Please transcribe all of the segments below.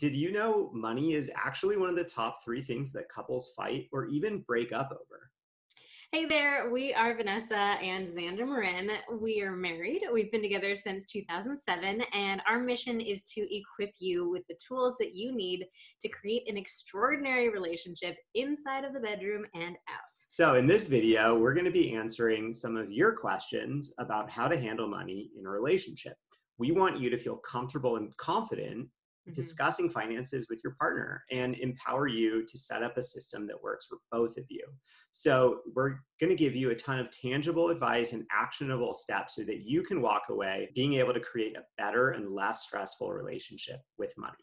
Did you know money is actually one of the top three things that couples fight or even break up over? Hey there, we are Vanessa and Xander Marin. We are married. We've been together since 2007, and our mission is to equip you with the tools that you need to create an extraordinary relationship inside of the bedroom and out. So, in this video, we're going to be answering some of your questions about how to handle money in a relationship. We want you to feel comfortable and confident Mhm. discussing finances with your partner and empower you to set up a system that works for both of you. So, we're going to give you a ton of tangible advice and actionable steps so that you can walk away being able to create a better and less stressful relationship with money.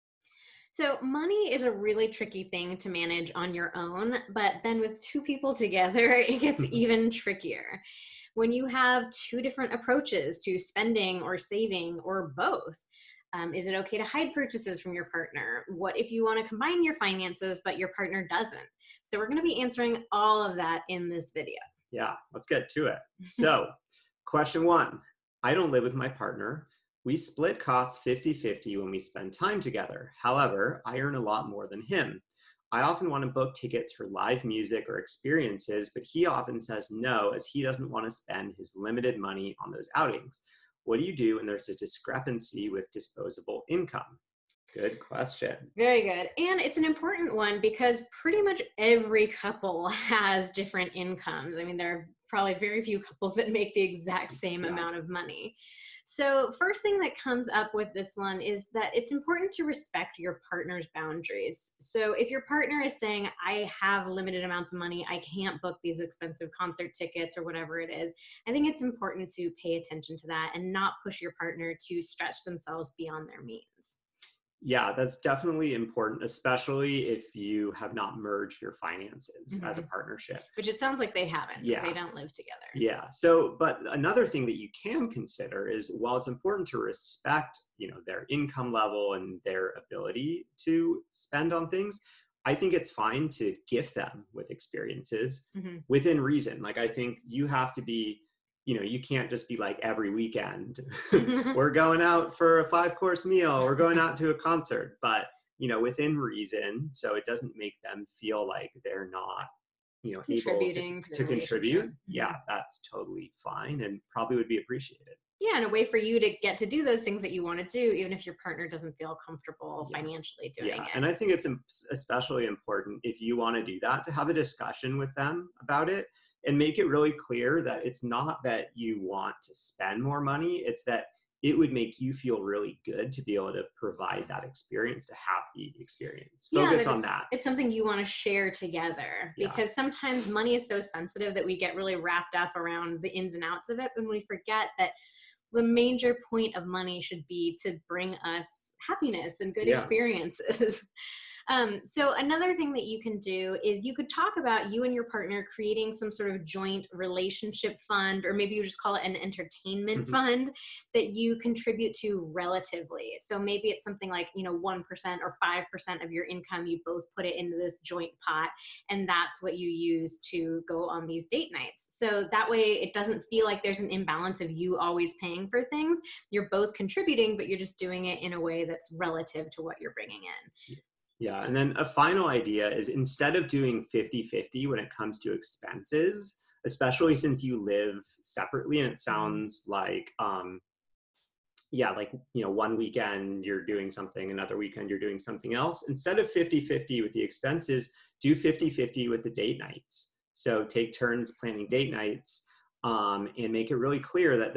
So, money is a really tricky thing to manage on your own, but then with two people together, it gets even trickier. When you have two different approaches to spending or saving or both, is it okay to hide purchases from your partner? What if you want to combine your finances, but your partner doesn't? So, we're going to be answering all of that in this video. Yeah, let's get to it. So, question one, I don't live with my partner. We split costs 50-50 when we spend time together. However, I earn a lot more than him. I often want to book tickets for live music or experiences, but he often says no as he doesn't want to spend his limited money on those outings. What do you do when there's a discrepancy with disposable income? Good question. Very good. And it's an important one because pretty much every couple has different incomes. I mean, there are probably very few couples that make the exact same Yeah. amount of money. So, first thing that comes up with this one is that it's important to respect your partner's boundaries. So, if your partner is saying, I have limited amounts of money, I can't book these expensive concert tickets or whatever it is, I think it's important to pay attention to that and not push your partner to stretch themselves beyond their means. Yeah, that's definitely important, especially if you have not merged your finances as a Mhm. partnership. Which it sounds like they haven't because they Yeah, don't live together. yeah. So, but another thing that you can consider is while it's important to respect, their income level and their ability to spend on things, I think it's fine to gift them with experiences Mhm. within reason. Like I think you have to be, you can't just be like every weekend, we're going out for a 5-course meal, we're going out to a concert, but within reason, so it doesn't make them feel like they're not able to, Contributing to the to relationship. contribute. Yeah, Mhm. that's totally fine and probably would be appreciated. Yeah, and a way for you to get to do those things that you want to do, even if your partner doesn't feel comfortable Yeah. financially doing Yeah, it. and I think it's especially important if you want to do that to have a discussion with them about it and make it really clear that it's not that you want to spend more money, it's that it would make you feel really good to be able to provide that experience, to have the experience. Yeah, Focus that on it's that. it's something you want to share together Yeah. because sometimes money is so sensitive that we get really wrapped up around the ins and outs of it and we forget that the major point of money should be to bring us happiness and good Yeah. experiences. So another thing that you can do is you could talk about you and your partner creating some sort of joint relationship fund, or maybe you just call it an entertainment fund that you contribute to relatively. So maybe it's something like, 1% or 5% of your income, you both put it into this joint pot, and that's what you use to go on these date nights. So that way it doesn't feel like there's an imbalance of you always paying for things. You're both contributing, but you're just doing it in a way that's relative to what you're bringing in. Yeah. And then a final idea is instead of doing 50-50 when it comes to expenses, especially since you live separately and it Mhm. sounds like, yeah, like, one weekend you're doing something, another weekend you're doing something else. Instead of 50-50 with the expenses, do 50-50 with the date nights. So take turns planning date nights and make it really clear that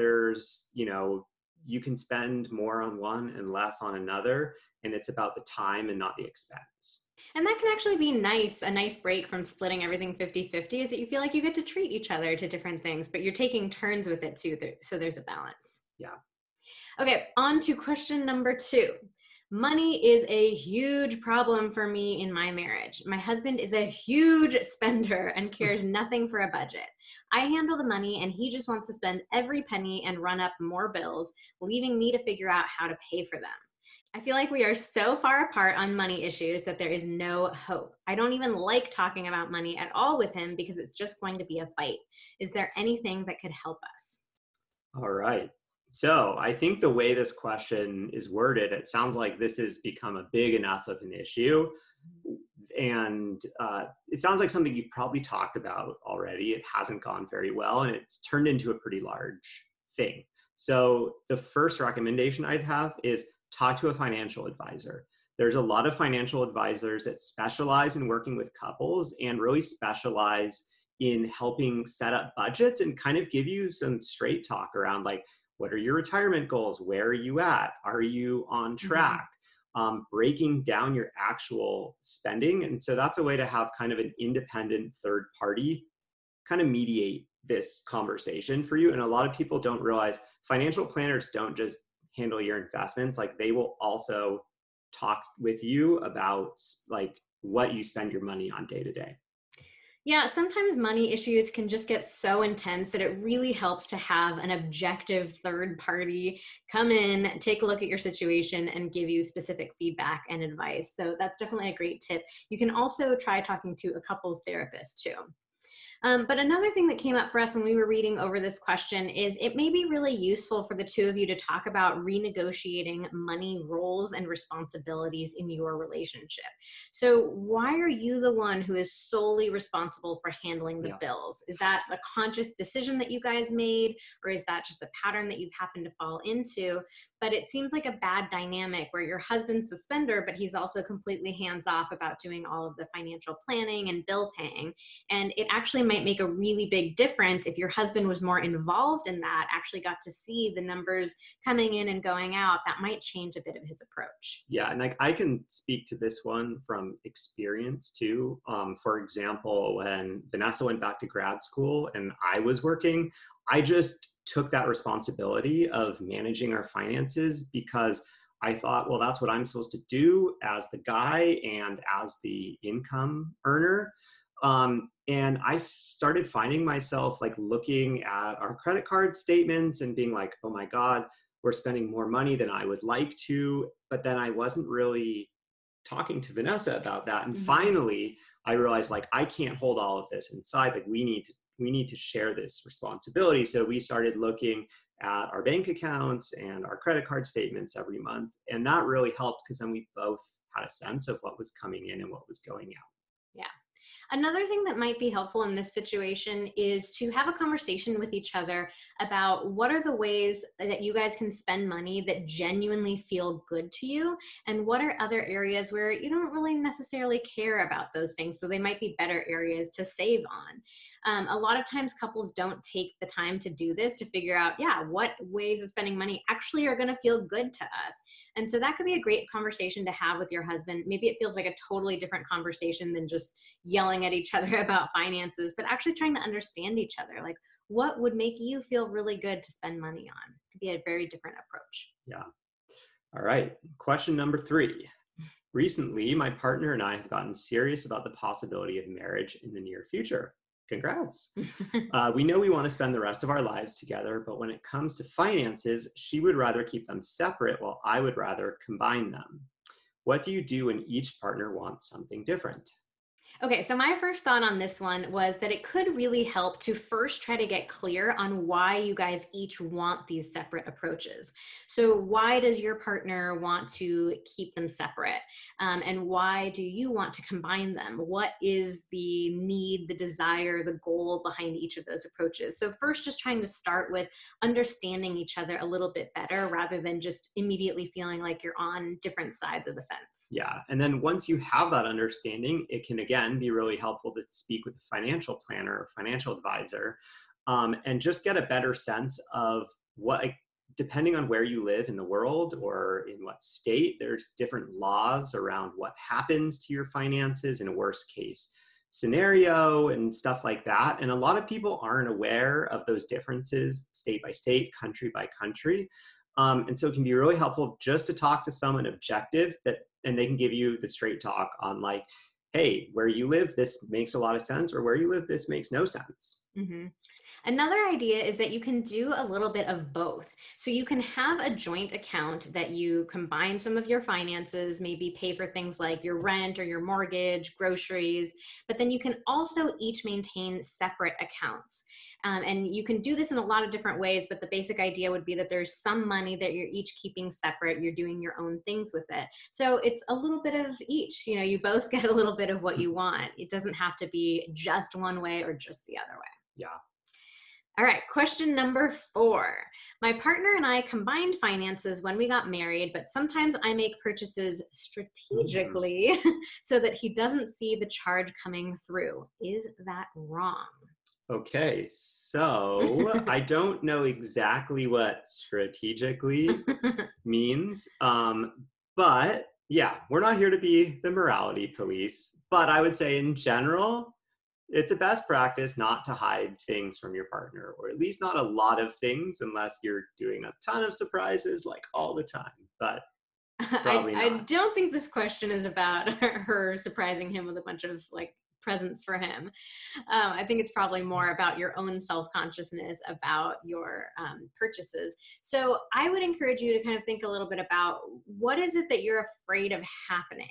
you can spend more on one and less on another. And it's about the time and not the expense. And that can actually be nice, a nice break from splitting everything 50-50 is that you feel like you get to treat each other to different things, but you're taking turns with it too, so there's a balance. Yeah. Okay, on to question number 2. Money is a huge problem for me in my marriage. My husband is a huge spender and cares nothing for a budget. I handle the money and he just wants to spend every penny and run up more bills, leaving me to figure out how to pay for them. I feel like we are so far apart on money issues that there is no hope. I don't even like talking about money at all with him because it's just going to be a fight. Is there anything that could help us? All right. So I think the way this question is worded, it sounds like this has become a big enough of an issue. And it sounds like something you've probably talked about already. It hasn't gone very well, and it's turned into a pretty large thing. So the first recommendation I'd have is talk to a financial advisor. There's a lot of financial advisors that specialize in working with couples and really specialize in helping set up budgets and kind of give you some straight talk around like, what are your retirement goals? Where are you at? Are you on track? Breaking down your actual spending. And so that's a way to have kind of an independent third party kind of mediate this conversation for you. And a lot of people don't realize financial planners don't just handle your investments, like they will also talk with you about like what you spend your money on day to day. Yeah, sometimes money issues can just get so intense that it really helps to have an objective third party come in, take a look at your situation, and give you specific feedback and advice. So that's definitely a great tip. You can also try talking to a couples therapist too. But another thing that came up for us when we were reading over this question is it may be really useful for the two of you to talk about renegotiating money roles and responsibilities in your relationship. So why are you the one who is solely responsible for handling the bills? Is that a conscious decision that you guys made, or is that just a pattern that you've happened to fall into? But it seems like a bad dynamic where your husband's the spender, but he's also completely hands off about doing all of the financial planning and bill paying. And it actually might make a really big difference if your husband was more involved in that, actually got to see the numbers coming in and going out. That might change a bit of his approach. Yeah, and I can speak to this one from experience too. For example, when Vanessa went back to grad school and I was working, I just took that responsibility of managing our finances because I thought, well, that's what I'm supposed to do as the guy and as the income earner. And I started finding myself like looking at our credit card statements and being like, oh my God, we're spending more money than I would like to. But then I wasn't really talking to Vanessa about that. And finally, I realized like, I can't hold all of this inside. Like we need to share this responsibility. So we started looking at our bank accounts and our credit card statements every month. And that really helped because then we both had a sense of what was coming in and what was going out. Yeah. Another thing that might be helpful in this situation is to have a conversation with each other about what are the ways that you guys can spend money that genuinely feel good to you, and what are other areas where you don't really necessarily care about those things. So they might be better areas to save on. A lot of times couples don't take the time to do this, to figure out, yeah, what ways of spending money actually are going to feel good to us. And so that could be a great conversation to have with your husband. Maybe it feels like a totally different conversation than just yelling at each other about finances, but actually trying to understand each other. Like, what would make you feel really good to spend money on? Could be a very different approach. Yeah. All right. Question number 3. Recently, my partner and I have gotten serious about the possibility of marriage in the near future. Congrats. We know we want to spend the rest of our lives together, but when it comes to finances, she would rather keep them separate while I would rather combine them. What do you do when each partner wants something different? Okay, so my first thought on this one was that it could really help to first try to get clear on why you guys each want these separate approaches. So why does your partner want to keep them separate? And why do you want to combine them? What is the need, the desire, the goal behind each of those approaches? So first, just trying to start with understanding each other a little bit better rather than just immediately feeling like you're on different sides of the fence. Yeah, and then once you have that understanding, it can again be really helpful to speak with a financial planner or financial advisor, and just get a better sense of what, depending on where you live in the world or in what state, there's different laws around what happens to your finances in a worst case scenario and stuff like that. And a lot of people aren't aware of those differences state by state, country by country. And so it can be really helpful just to talk to someone objective and they can give you the straight talk on like, hey, where you live, this makes a lot of sense, or where you live, this makes no sense. hmm Another idea is that you can do a little bit of both. So you can have a joint account that you combine some of your finances, maybe pay for things like your rent or your mortgage, groceries, but then you can also each maintain separate accounts. And you can do this in a lot of different ways, but the basic idea would be that there's some money that you're each keeping separate. You're doing your own things with it. So it's a little bit of each. You both get a little bit of what you want. It doesn't have to be just one way or just the other way. Yeah. All right, question number 4. My partner and I combined finances when we got married, but sometimes I make purchases Mm. strategically so that he doesn't see the charge coming through. Is that wrong? Okay, so I don't know exactly what strategically means, but yeah, we're not here to be the morality police. But I would say in general, it's a best practice not to hide things from your partner, or at least not a lot of things, unless you're doing a ton of surprises like all the time. But probably I not. don't think this question is about her surprising him with a bunch of like presents for him. I think it's probably more about your own self consciousness about your purchases. So I would encourage you to kind of think a little bit about what is it that you're afraid of happening.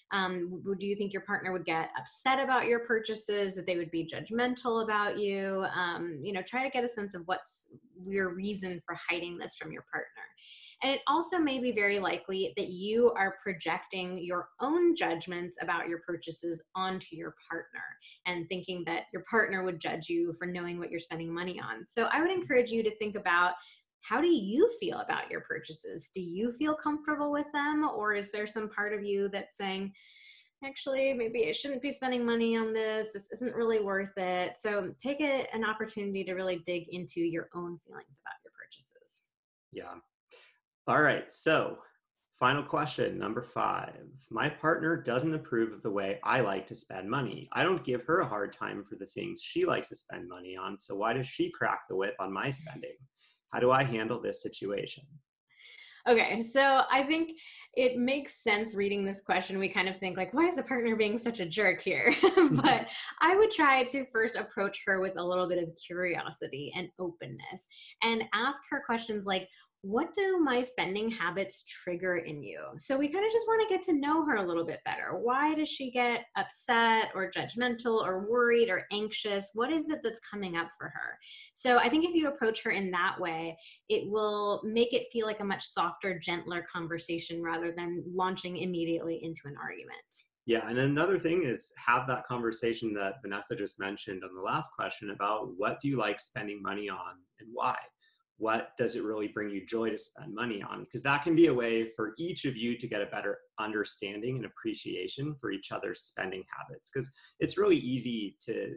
Do you think your partner would get upset about your purchases? That they would be judgmental about you? Try to get a sense of what's your reason for hiding this from your partner. And it also may be very likely that you are projecting your own judgments about your purchases onto your partner and thinking that your partner would judge you for knowing what you're spending money on. So I would encourage you to think about, how do you feel about your purchases? Do you feel comfortable with them? Or is there some part of you that's saying, actually, maybe I shouldn't be spending money on this. This isn't really worth it. So take an opportunity to really dig into your own feelings about your purchases. Yeah. All right, so final question, number 5. My partner doesn't approve of the way I like to spend money. I don't give her a hard time for the things she likes to spend money on, so why does she crack the whip on my spending? How do I handle this situation? Okay, so I think it makes sense reading this question. We kind of think like, why is the partner being such a jerk here? But I would try to first approach her with a little bit of curiosity and openness and ask her questions like, what do my spending habits trigger in you? So we kind of just want to get to know her a little bit better. Why does she get upset or judgmental or worried or anxious? What is it that's coming up for her? So I think if you approach her in that way, it will make it feel like a much softer, gentler conversation rather than launching immediately into an argument. Yeah, and another thing is have that conversation that Vanessa just mentioned on the last question about what do you like spending money on and why? What does it really bring you joy to spend money on? Because that can be a way for each of you to get a better understanding and appreciation for each other's spending habits. Because it's really easy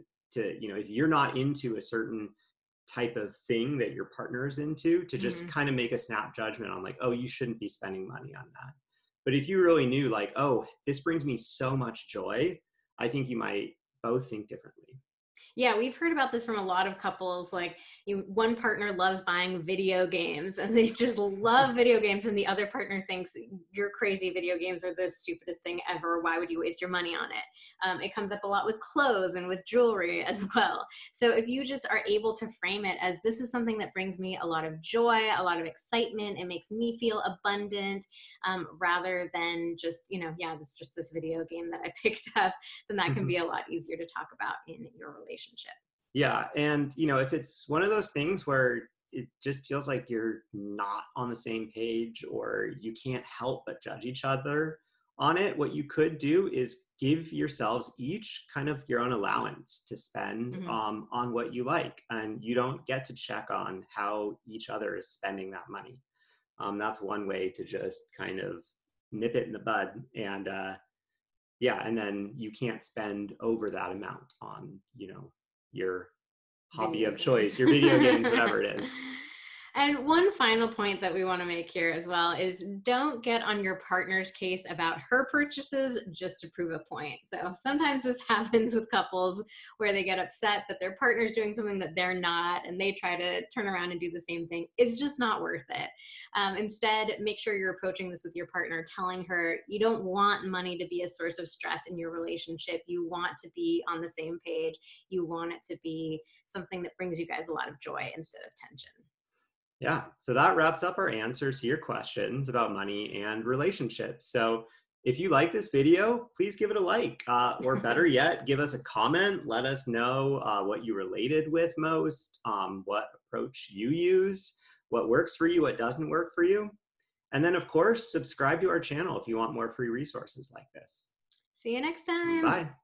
to if you're not into a certain type of thing that your partner is into, to just Mhm. kind of make a snap judgment on like, oh, you shouldn't be spending money on that. But if you really knew like, oh, this brings me so much joy, I think you might both think differently. Yeah, we've heard about this from a lot of couples. Like, one partner loves buying video games and they just love video games, and the other partner thinks you're crazy. Video games are the stupidest thing ever. Why would you waste your money on it? It comes up a lot with clothes and with jewelry as well. So if you just are able to frame it as, this is something that brings me a lot of joy, a lot of excitement, it makes me feel abundant, rather than just, yeah, this just this video game that I picked up, then that can be a lot easier to talk about in your relationship. Yeah, and if it's one of those things where it just feels like you're not on the same page or you can't help but judge each other on it, what you could do is give yourselves each kind of your own allowance to spend Mhm. on what you like, and you don't get to check on how each other is spending that money. That's one way to just kind of nip it in the bud, and yeah, and then you can't spend over that amount on your hobby Video of games. choice, your video games, whatever it is. And one final point that we want to make here as well is don't get on your partner's case about her purchases just to prove a point. So sometimes this happens with couples where they get upset that their partner's doing something that they're not, and they try to turn around and do the same thing. It's just not worth it. Instead, make sure you're approaching this with your partner, telling her you don't want money to be a source of stress in your relationship. You want to be on the same page. You want it to be something that brings you guys a lot of joy instead of tension. Yeah, so that wraps up our answers to your questions about money and relationships. So if you like this video, please give it a like, or better yet, give us a comment. Let us know what you related with most, what approach you use, what works for you, what doesn't work for you. And then, of course, subscribe to our channel if you want more free resources like this. See you next time. Bye.